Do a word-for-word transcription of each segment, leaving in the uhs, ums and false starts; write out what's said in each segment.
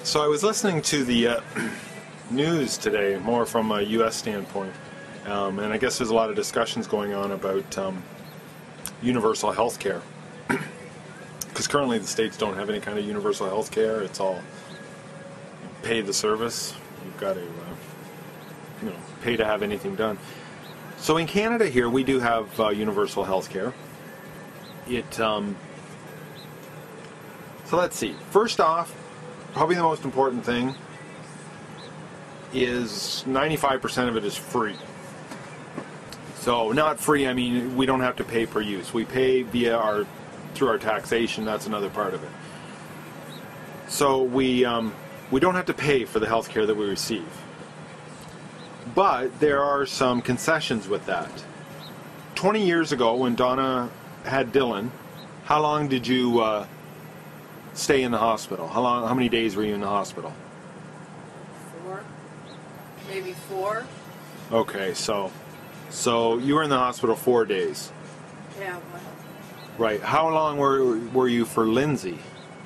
So I was listening to the uh, news today, more from a U S standpoint, um, and I guess there's a lot of discussions going on about um, universal health care. Because currently the states don't have any kind of universal health care. It's all pay the service. You've got to uh, you know, pay to have anything done. So in Canada here, we do have uh, universal health care. It, um, so let's see. First off, probably the most important thing is ninety-five percent of it is free. So not free, I mean, we don't have to pay per use. We pay via our, through our taxation, that's another part of it. So we, um, we don't have to pay for the health care that we receive. But there are some concessions with that. twenty years ago, when Donna had Dylan, how long did you uh, stay in the hospital? How long? How many days were you in the hospital? Four, maybe four. Okay, so so you were in the hospital four days. Yeah. Well, Right. How long were were you for Lindsay?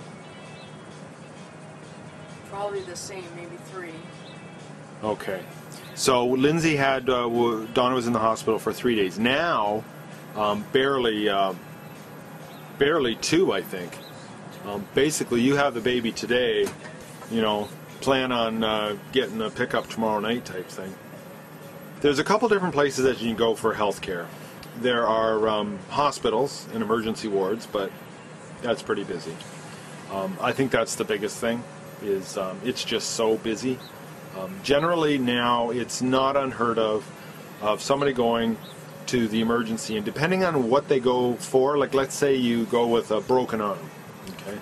probably the same, maybe three. Okay. So Lindsay had uh, w- Donna was in the hospital for three days. Now, um, barely, uh, barely two, I think. Um, basically, you have the baby today. You know, plan on uh, getting a pickup tomorrow night, type thing. There's a couple different places that you can go for health care. There are um, hospitals and emergency wards, but that's pretty busy. Um, I think that's the biggest thing. Is um, it's just so busy. Um, generally now it's not unheard of of somebody going to the emergency, and depending on what they go for, like let's say you go with a broken arm, okay?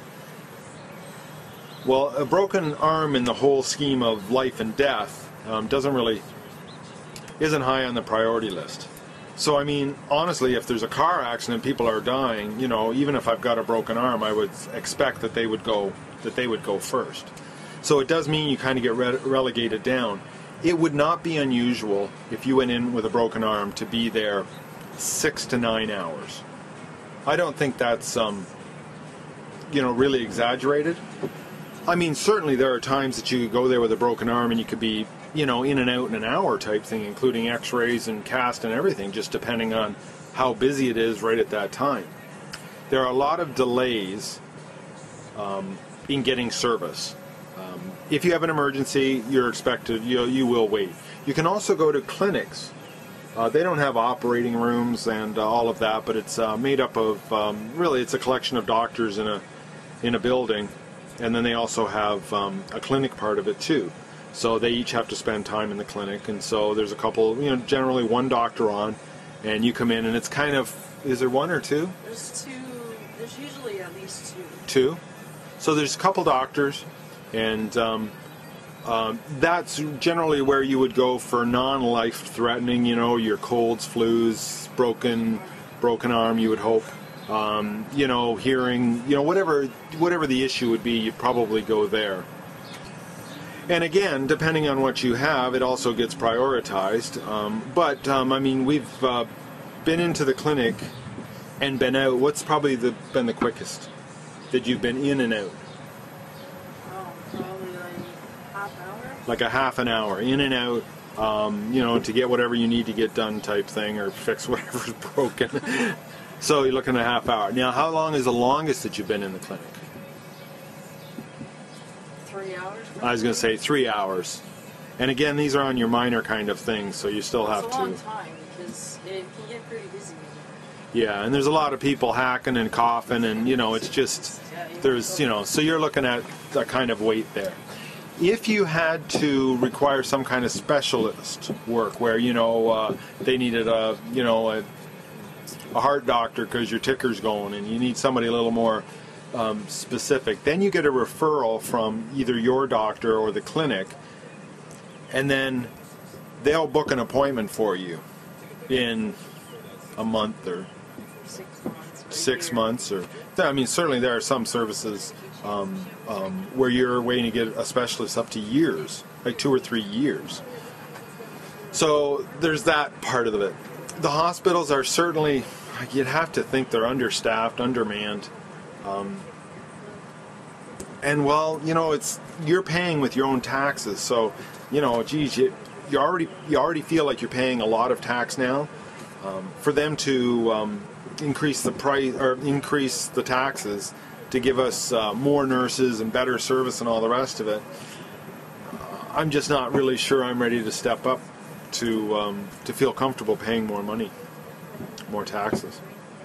Well, a broken arm in the whole scheme of life and death um, doesn't really, isn't high on the priority list. So I mean, honestly, if there's a car accident, people are dying, you know, even if I've got a broken arm, I would expect that they would go, that they would go first. So it does mean you kind of get re- relegated down. It would not be unusual if you went in with a broken arm to be there six to nine hours. I don't think that's, um, you know, really exaggerated. I mean, certainly there are times that you could go there with a broken arm and you could be, you know, in and out in an hour type thing, including x-rays and cast and everything, just depending on how busy it is right at that time. There are a lot of delays um, in getting service. Um, if you have an emergency, you're expected, you, you will wait. You can also go to clinics. Uh, they don't have operating rooms and uh, all of that, but it's uh, made up of, um, really, it's a collection of doctors in a, in a building, and then they also have um, a clinic part of it too. So they each have to spend time in the clinic, and so there's a couple, you know, generally one doctor on, and you come in, and it's kind of, is there one or two? There's two, there's usually at least two. Two? So there's a couple doctors. And um, um, that's generally where you would go for non-life-threatening, you know, your colds, flus, broken, broken arm. You would hope, um, you know, hearing, you know, whatever, whatever the issue would be, you'd probably go there. And again, depending on what you have, it also gets prioritized. Um, but um, I mean, we've uh, been into the clinic and been out. What's probably the, been the quickest that you've been in and out? Like a half an hour, in and out, um, you know, to get whatever you need to get done type thing, or fix whatever's broken. So you're looking at a half hour. Now, how long is the longest that you've been in the clinic? Three hours? I was going to say three hours. And again, these are on your minor kind of things, so you still have to... It's a long time, because it can get pretty busy. Yeah, and there's a lot of people hacking and coughing, and, you know, it's just... There's, you know, so you're looking at a kind of wait there. If you had to require some kind of specialist work where, you know, uh, they needed a, you know, a, a heart doctor because your ticker's going and you need somebody a little more um, specific, then you get a referral from either your doctor or the clinic, and then they'll book an appointment for you in a month or Six months. Or six year. months or, I mean, certainly there are some services Um, um, where you're waiting to get a specialist up to years, like two or three years. So there's that part of it. The hospitals are certainly, you'd have to think they're understaffed, undermanned. Um, and well, you know, it's you're paying with your own taxes, so you know, geez, you, you already you already feel like you're paying a lot of tax now. Um, for them to um, increase the price or increase the taxes to give us uh, more nurses and better service and all the rest of it, uh, I'm just not really sure I'm ready to step up to um, to feel comfortable paying more money, more taxes.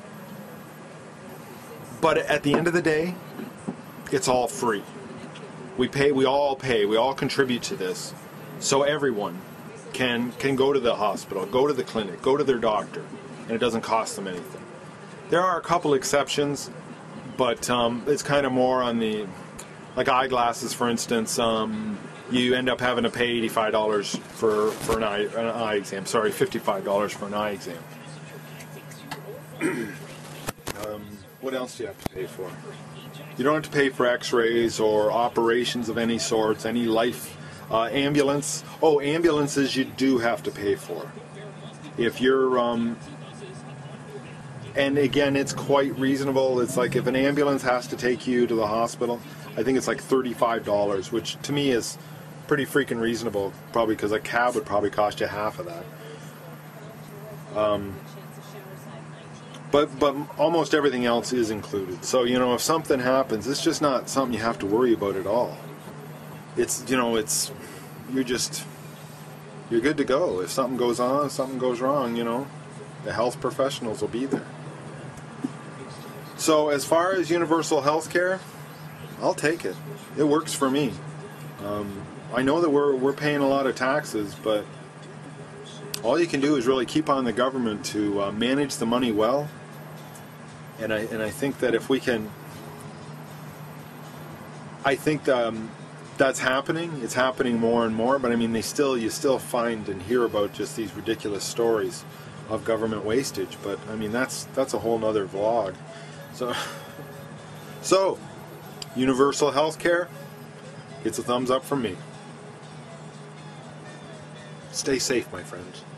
But at the end of the day, it's all free. We pay. We all pay. We all contribute to this, so everyone can can go to the hospital, go to the clinic, go to their doctor, and it doesn't cost them anything. There are a couple exceptions, but um, it's kind of more on the, like eyeglasses, for instance. Um, you end up having to pay eighty-five dollars for for an eye an eye exam. Sorry, fifty-five dollars for an eye exam. um, what else do you have to pay for? You don't have to pay for X-rays or operations of any sorts, any life. Uh, ambulance. Oh, ambulances you do have to pay for. If you're, um, and again, it's quite reasonable. It's like if an ambulance has to take you to the hospital, I think it's like thirty-five dollars, which to me is pretty freaking reasonable, probably because a cab would probably cost you half of that. Um, but, but almost everything else is included. So, you know, if something happens, it's just not something you have to worry about at all. It's, you know, it's, you're just, you're good to go. If something goes on, if something goes wrong, you know, the health professionals will be there. So as far as universal health care, I'll take it. It works for me. Um, I know that we're, we're paying a lot of taxes, but all you can do is really keep on the government to uh, manage the money well. And I, and I think that if we can, I think um, that's happening. It's happening more and more, but I mean, they still, you still find and hear about just these ridiculous stories of government wastage. But I mean, that's that's a whole nother vlog. So, so universal health care, it's a thumbs up from me. Stay safe, my friends.